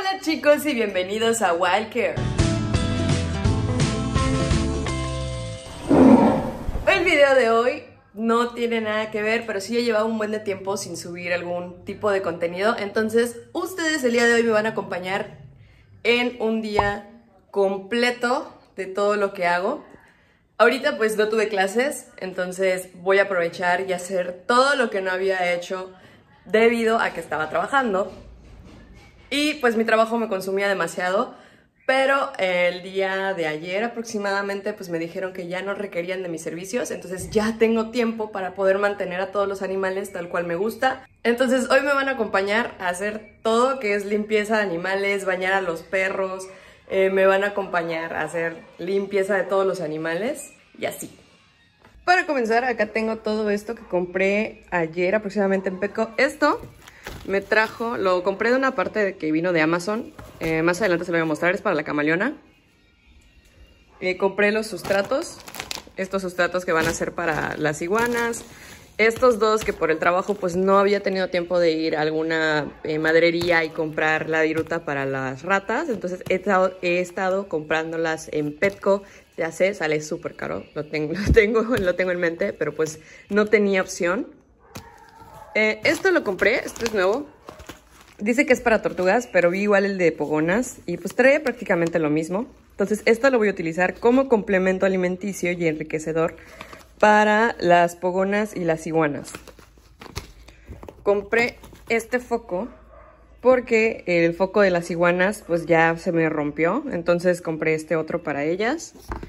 Hola chicos y bienvenidos a Wildcare. El video de hoy no tiene nada que ver, pero sí he llevado un buen de tiempo sin subir algún tipo de contenido. Entonces ustedes el día de hoy me van a acompañar en un día completo de todo lo que hago. Ahorita pues no tuve clases, entonces voy a aprovechar y hacer todo lo que no había hecho debido a que estaba trabajando. Y pues mi trabajo me consumía demasiado, pero el día de ayer aproximadamente pues me dijeron que ya no requerían de mis servicios, entonces ya tengo tiempo para poder mantener a todos los animales tal cual me gusta. Entonces hoy me van a acompañar a hacer todo que es limpieza de animales, bañar a los perros, me van a acompañar a hacer limpieza de todos los animales y así. Para comenzar, acá tengo todo esto que compré ayer aproximadamente en Petco. Esto me trajo, lo compré de una parte que vino de Amazon. Más adelante se lo voy a mostrar, es para la camaleona. Compré los sustratos, estos sustratos que van a ser para las iguanas. Estos dos que por el trabajo pues no había tenido tiempo de ir a alguna maderería y comprar la viruta para las ratas. Entonces he estado comprándolas en Petco. Ya sé, sale súper caro, lo tengo en mente, pero pues no tenía opción. Esto lo compré, esto es nuevo. Dice que es para tortugas, pero vi igual el de pogonas y pues trae prácticamente lo mismo. Entonces esto lo voy a utilizar como complemento alimenticio y enriquecedor para las pogonas y las iguanas. Compré este foco porque el foco de las iguanas pues ya se me rompió, entonces compré este otro para ellas.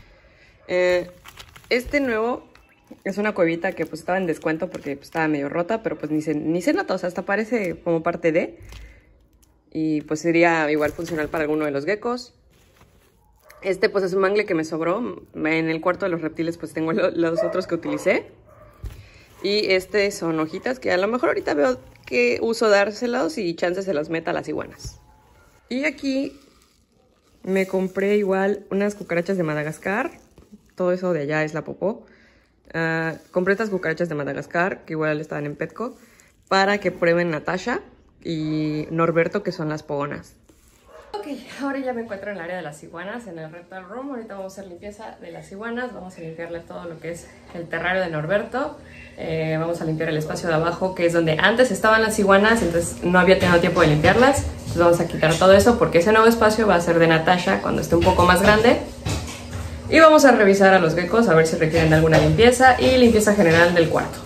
Este nuevo es una cuevita que pues estaba en descuento porque pues, estaba medio rota, pero pues ni se nota, o sea, hasta parece como parte de. Y pues sería igual funcional para alguno de los geckos. Este pues es un mangle que me sobró. En el cuarto de los reptiles pues tengo los otros que utilicé. Y este son hojitas que a lo mejor ahorita veo que uso dárselos y chances se los meta a las iguanas. Y aquí me compré igual unas cucarachas de Madagascar. Todo eso de allá es la popó. Compré estas cucarachas de Madagascar, que igual estaban en Petco, para que prueben Natasha y Norberto, que son las pogonas. Ok, ahora ya me encuentro en el área de las iguanas, en el reptile room. Ahorita vamos a hacer limpieza de las iguanas, vamos a limpiarle todo lo que es el terrario de Norberto. Vamos a limpiar el espacio de abajo, que es donde antes estaban las iguanas, entonces no había tenido tiempo de limpiarlas. Entonces vamos a quitar todo eso porque ese nuevo espacio va a ser de Natasha cuando esté un poco más grande. Y vamos a revisar a los geckos a ver si requieren de alguna limpieza y limpieza general del cuarto.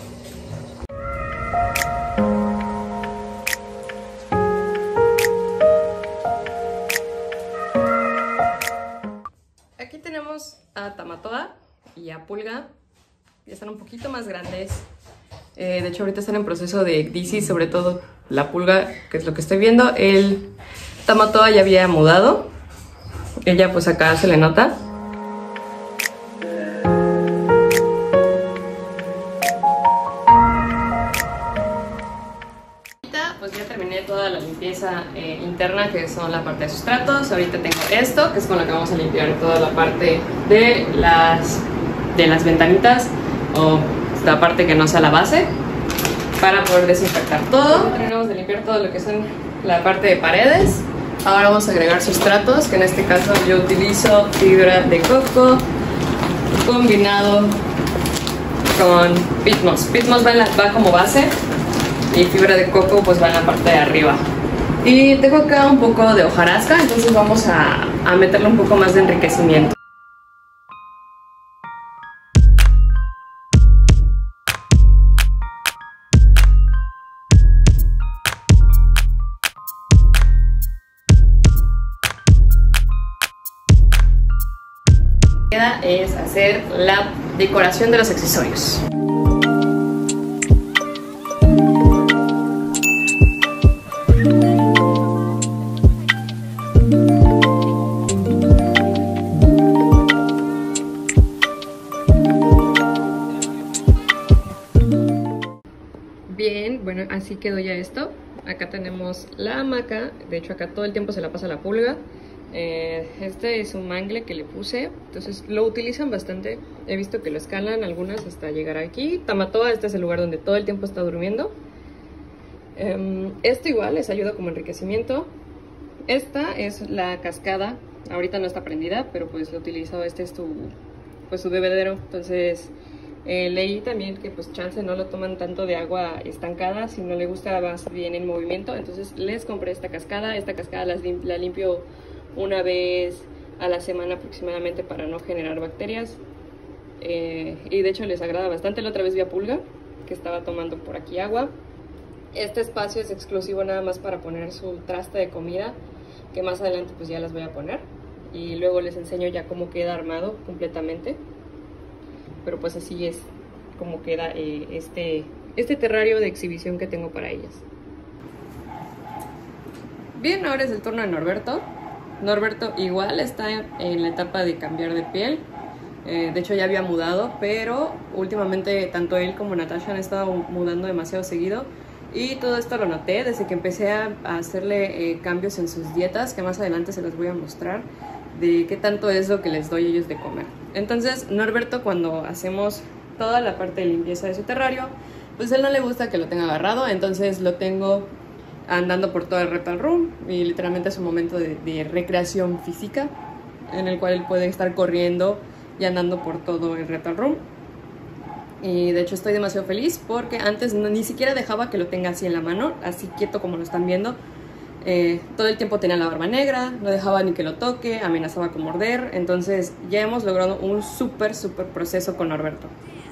Aquí tenemos a Tamatoa y a Pulga. Ya están un poquito más grandes. De hecho ahorita están en proceso de DC, sobre todo la Pulga, que es lo que estoy viendo. El Tamatoa ya había mudado. Ella pues acá se le nota. Pues ya terminé toda la limpieza interna, que son la parte de sustratos. Ahorita tengo esto, que es con lo que vamos a limpiar toda la parte de las ventanitas, o la parte que no sea la base, para poder desinfectar todo. Terminamos de limpiar todo lo que son la parte de paredes. Ahora vamos a agregar sustratos, que en este caso yo utilizo fibra de coco combinado con peat moss. Peat moss va como base y fibra de coco pues va en la parte de arriba. Y tengo acá un poco de hojarasca, entonces vamos a meterle un poco más de enriquecimiento. Lo que queda es hacer la decoración de los accesorios. Bien, bueno, así quedó ya esto. Acá tenemos la hamaca, de hecho acá todo el tiempo se la pasa la Pulga. Este es un mangle que le puse, entonces lo utilizan bastante. He visto que lo escalan algunas hasta llegar aquí. Tamatoa, este es el lugar donde todo el tiempo está durmiendo. Esto igual les ayuda como enriquecimiento. esta es la cascada. Ahorita no está prendida, pero pues lo utilizo. Este es su bebedero. Entonces leí también que pues chance no lo toman tanto de agua estancada, si no le gusta más bien en movimiento. Entonces les compré esta cascada. Esta cascada la limpio una vez a la semana aproximadamente para no generar bacterias. Y de hecho les agrada bastante. La otra vez vi a Pulga que estaba tomando por aquí agua. Este espacio es exclusivo nada más para poner su traste de comida, que más adelante pues ya las voy a poner y luego les enseño ya cómo queda armado completamente. Pero pues así es como queda este terrario de exhibición que tengo para ellas. Bien, ahora es el turno de Norberto. Norberto igual está en la etapa de cambiar de piel. De hecho ya había mudado, pero últimamente tanto él como Natasha han estado mudando demasiado seguido. Y todo esto lo noté desde que empecé a hacerle cambios en sus dietas, que más adelante se los voy a mostrar, de qué tanto es lo que les doy a ellos de comer. Entonces, Norberto, cuando hacemos toda la parte de limpieza de su terrario, pues a él no le gusta que lo tenga agarrado, entonces lo tengo andando por todo el reptile room y literalmente es un momento de recreación física en el cual él puede estar corriendo y andando por todo el reptile room. Y de hecho estoy demasiado feliz porque antes ni siquiera dejaba que lo tenga así en la mano, así quieto como lo están viendo. Todo el tiempo tenía la barba negra, no dejaba ni que lo toque, amenazaba con morder. Entonces ya hemos logrado un súper proceso con Norberto.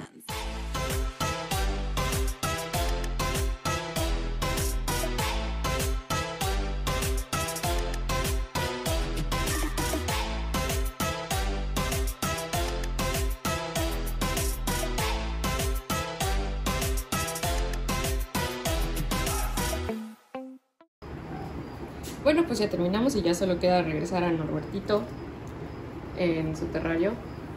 Bueno, pues ya terminamos y ya solo queda regresar a Norbertito en su terrario.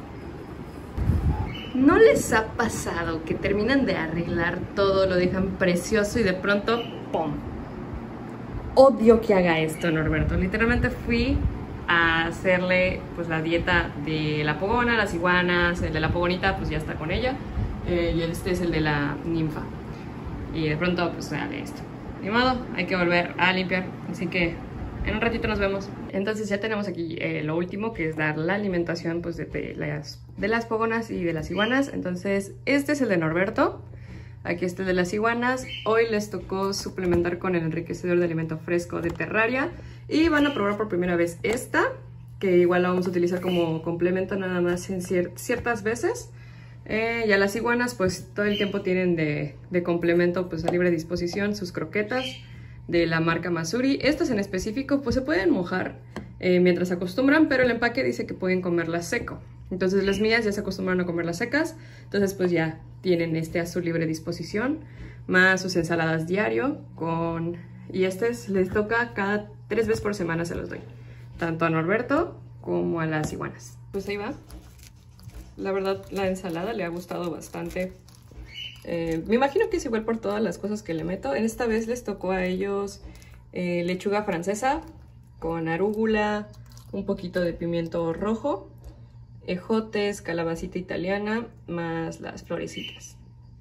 ¿No les ha pasado que terminan de arreglar todo, lo dejan precioso y de pronto ¡pum! Odio que haga esto, Norberto. Literalmente fui a hacerle pues la dieta de la pogona, las iguanas. El de la pogonita pues ya está con ella, y este es el de la ninfa. Y de pronto pues sale esto. Ni modo, hay que volver a limpiar, así que en un ratito nos vemos. Entonces ya tenemos aquí lo último, que es dar la alimentación pues de las pogonas y de las iguanas. Entonces este es el de Norberto, aquí está el de las iguanas. Hoy les tocó suplementar con el enriquecedor de alimento fresco de Terraria y van a probar por primera vez esta, que igual la vamos a utilizar como complemento nada más en ciertas veces. Ya las iguanas pues todo el tiempo tienen de complemento pues a libre disposición sus croquetas de la marca Masuri. Estas en específico pues se pueden mojar mientras se acostumbran, pero el empaque dice que pueden comerlas seco. Entonces las mías ya se acostumbran a comerlas secas, entonces pues ya tienen a su libre disposición, más sus ensaladas diario y les toca cada 3 veces por semana, se los doy, tanto a Norberto como a las iguanas. Pues ahí va. La verdad, la ensalada le ha gustado bastante. Me imagino que es igual por todas las cosas que le meto. En esta vez les tocó a ellos lechuga francesa con arúgula, un poquito de pimiento rojo, ejotes, calabacita italiana, más las florecitas.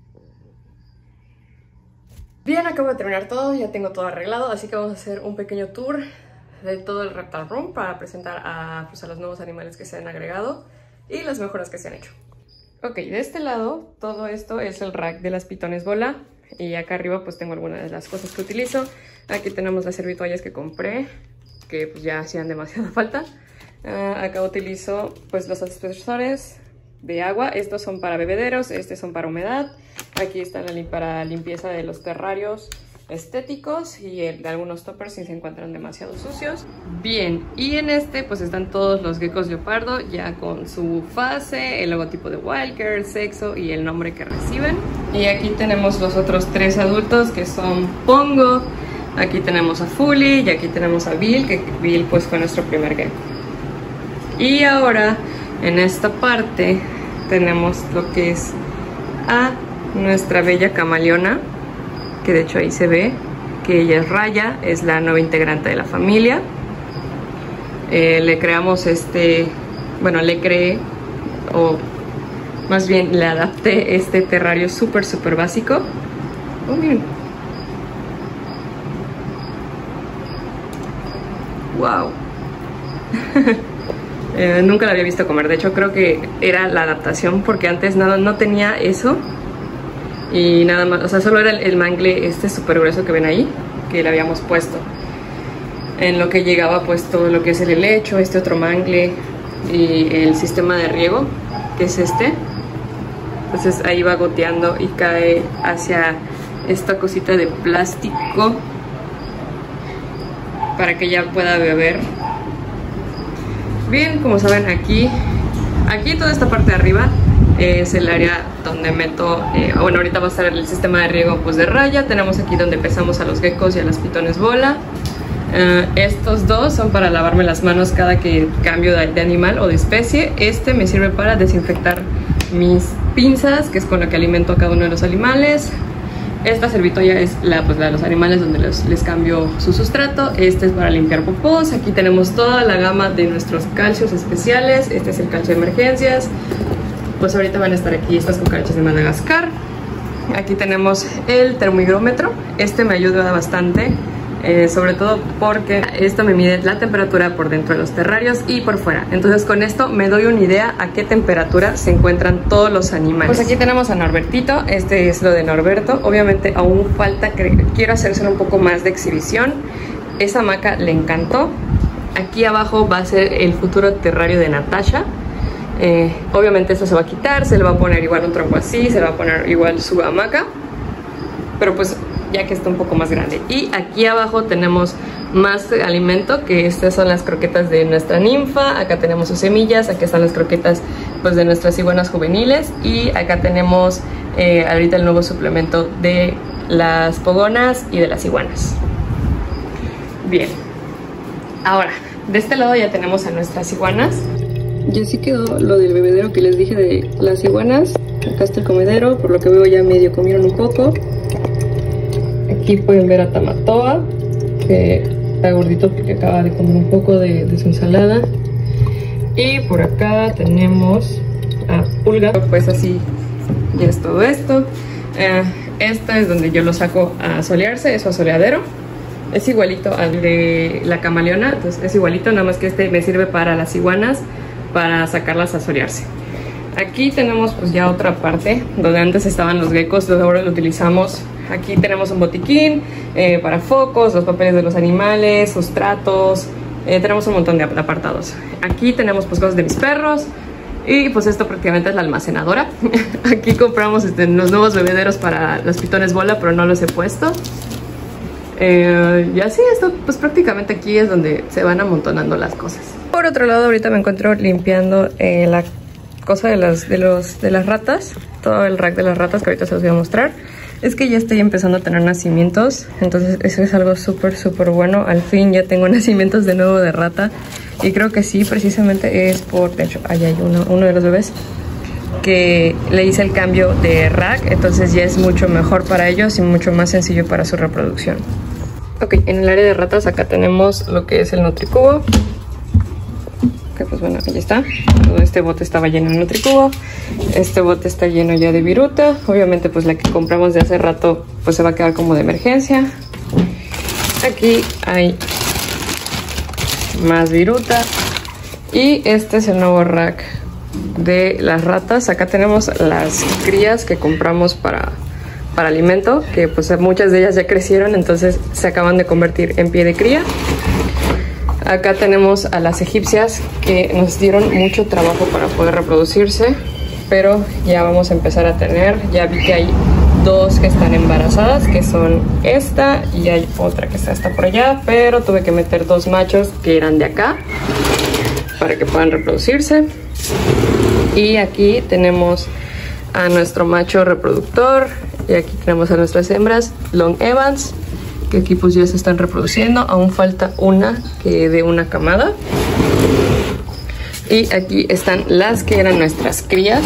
Bien, acabo de terminar todo, ya tengo todo arreglado, así que vamos a hacer un pequeño tour de todo el reptile room para presentar a los nuevos animales que se han agregado y las mejoras que se han hecho. Ok, de este lado todo esto es el rack de las pitones bola y acá arriba pues tengo algunas de las cosas que utilizo. Aquí tenemos las servitoallas que compré, que pues ya hacían demasiada falta. Acá utilizo pues los aspersores de agua, estos son para bebederos, estos son para humedad. Aquí están para limpieza de los terrarios estéticos y de algunos toppers si se encuentran demasiado sucios. Bien, y en este pues están todos los geckos leopardo ya con su fase, el logotipo de Wildcare, sexo y el nombre que reciben. Y aquí tenemos los otros 3 adultos que son Pongo. Aquí tenemos a Fully y aquí tenemos a Bill, que Bill pues fue nuestro primer gecko. Y ahora en esta parte tenemos lo que es a nuestra bella camaleona, que de hecho ahí se ve que ella es Raya, es la nueva integrante de la familia. Le creamos le creé, o más bien le adapté este terrario súper básico. Oh, miren. ¡Wow! Nunca la había visto comer. De hecho, creo que era la adaptación porque antes no tenía eso. Y nada más, o sea, solo era el mangle este súper grueso que ven ahí, que le habíamos puesto. En lo que llegaba pues todo lo que es el helecho, este otro mangle y el sistema de riego, que es este. Entonces ahí va goteando y cae hacia esta cosita de plástico para que ella pueda beber. Bien, como saben, aquí toda esta parte de arriba es el área donde meto, bueno, ahorita va a estar el sistema de riego pues de raya. Tenemos aquí donde pesamos a los geckos y a las pitones bola. Estos dos son para lavarme las manos cada que cambio de animal o de especie. Este me sirve para desinfectar mis pinzas, que es con la que alimento a cada uno de los animales. Esta servitolla es la de los animales donde les cambio su sustrato. Este es para limpiar popós. Aquí tenemos toda la gama de nuestros calcios especiales. Este es el calcio de emergencias. Pues ahorita van a estar aquí estas cucarachas de Madagascar. Aquí tenemos el termómetro. Este me ayuda bastante, sobre todo porque esto me mide la temperatura por dentro de los terrarios y por fuera. Entonces con esto me doy una idea a qué temperatura se encuentran todos los animales. Pues aquí tenemos a Norbertito. Este es lo de Norberto. Obviamente aún falta, quiero hacérselo un poco más de exhibición. Esa hamaca le encantó. Aquí abajo va a ser el futuro terrario de Natasha. Obviamente esto se va a quitar, se le va a poner igual un tronco así, se le va a poner igual su hamaca, pero pues ya que está un poco más grande. Y aquí abajo tenemos más alimento, que estas son las croquetas de nuestra ninfa. Acá tenemos sus semillas, aquí están las croquetas pues de nuestras iguanas juveniles, y acá tenemos ahorita el nuevo suplemento de las pogonas y de las iguanas. Bien, ahora de este lado ya tenemos a nuestras iguanas. Y así quedó lo del bebedero que les dije de las iguanas. Acá está el comedero, por lo que veo ya medio comieron un poco. Aquí pueden ver a Tamatoa, que está gordito porque acaba de comer un poco de su ensalada. Y por acá tenemos a Pulga. Pues así ya es todo esto. Esta es donde yo lo saco a solearse, es su asoleadero. Es igualito al de la camaleona, entonces es igualito, nada más que este me sirve para las iguanas, para sacarlas a solearse. Aquí tenemos pues ya otra parte donde antes estaban los geckos, ahora lo utilizamos. Aquí tenemos un botiquín para focos, los papeles de los animales, sustratos, tenemos un montón de apartados. Aquí tenemos pues cosas de mis perros, y pues esto prácticamente es la almacenadora. Aquí compramos los nuevos bebederos para los pitones bola, pero no los he puesto. Y así, esto pues prácticamente aquí es donde se van amontonando las cosas. Por otro lado, ahorita me encuentro limpiando la cosa de las ratas, todo el rack de las ratas, que ahorita se los voy a mostrar. Es que ya estoy empezando a tener nacimientos, entonces eso es algo súper bueno. Al fin ya tengo nacimientos de nuevo de rata, y creo que sí, precisamente es por, de hecho, ahí hay uno de los bebés que le hice el cambio de rack, entonces ya es mucho mejor para ellos y mucho más sencillo para su reproducción. Ok, en el área de ratas acá tenemos lo que es el Nutricubo. Ok, pues bueno, ahí está. Todo este bote estaba lleno de Nutricubo. Este bote está lleno ya de viruta. Obviamente pues la que compramos de hace rato pues se va a quedar como de emergencia. Aquí hay más viruta. Y este es el nuevo rack de las ratas. Acá tenemos las crías que compramos para alimento, que pues muchas de ellas ya crecieron, entonces se acaban de convertir en pie de cría. Acá tenemos a las egipcias, que nos dieron mucho trabajo para poder reproducirse, pero ya vamos a empezar a tener. Ya vi que hay dos que están embarazadas, que son esta, y hay otra que está por allá, pero tuve que meter dos machos que eran de acá para que puedan reproducirse. Y aquí tenemos a nuestro macho reproductor, y aquí tenemos a nuestras hembras Long Evans, que aquí pues ya se están reproduciendo. Aún falta una que dé una camada. Y aquí están las que eran nuestras crías.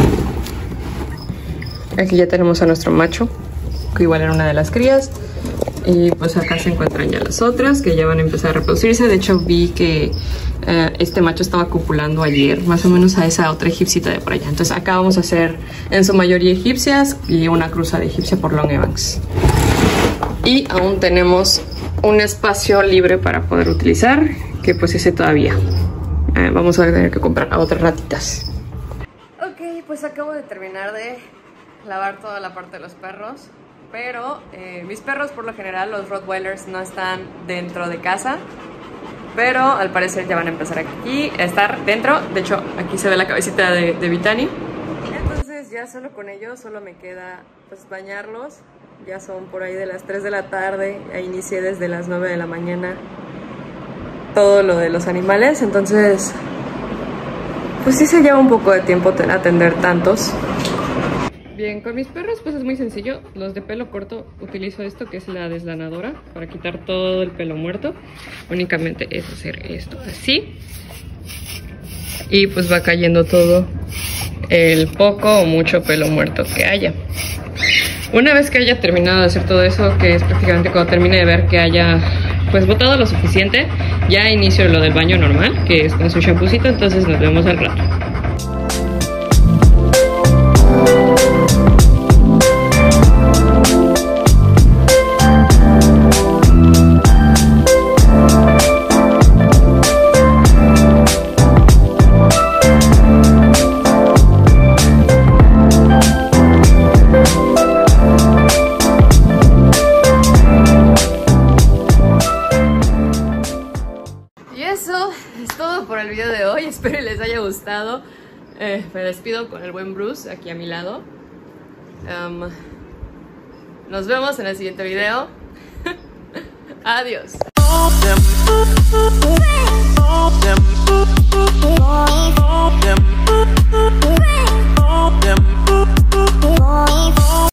Aquí ya tenemos a nuestro macho, que igual era una de las crías. Y pues acá se encuentran ya las otras, que ya van a empezar a reproducirse. De hecho vi que este macho estaba copulando ayer, más o menos a esa otra egipcita de por allá. Entonces acá vamos a hacer en su mayoría egipcias y una cruza de egipcia por Long Evans. Y aún tenemos un espacio libre para poder utilizar. que pues ese todavía. Vamos a tener que comprar a otras ratitas. Ok, pues acabo de terminar de lavar toda la parte de los perros. Pero mis perros por lo general, los Rottweilers, no están dentro de casa. Pero al parecer ya van a empezar aquí a estar dentro. De hecho, aquí se ve la cabecita de Vitani. Entonces ya solo con ellos, solo me queda pues bañarlos. Ya son por ahí de las 3 de la tarde. Ya inicié desde las 9 de la mañana todo lo de los animales. Entonces, pues sí se lleva un poco de tiempo atender tantos. Bien, con mis perros pues es muy sencillo. Los de pelo corto utilizo esto que es la deslanadora para quitar todo el pelo muerto. Únicamente es hacer esto así y pues va cayendo todo el poco o mucho pelo muerto que haya. Una vez que haya terminado de hacer todo eso, que es prácticamente cuando termine de ver que haya pues botado lo suficiente, ya inicio lo del baño normal, que es con su champucito. Entonces nos vemos al rato. Por el video de hoy, espero les haya gustado. Me despido con el buen Bruce aquí a mi lado. Nos vemos en el siguiente video. Adiós. Them